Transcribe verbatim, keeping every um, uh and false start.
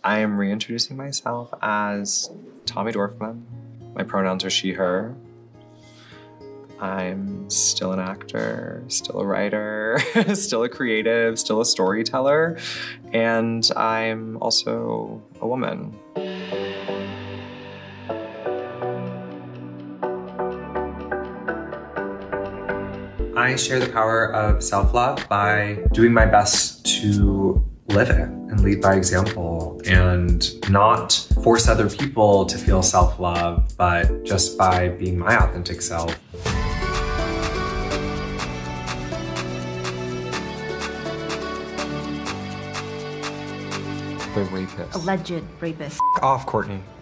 I am reintroducing myself as Tommy Dorfman. My pronouns are she, her. I'm still an actor, still a writer, still a creative, still a storyteller, and I'm also a woman. I share the power of self-love by doing my best to live it and lead by example and not force other people to feel self-love, but just by being my authentic self. The rapist. Alleged rapist. F off, Courtney.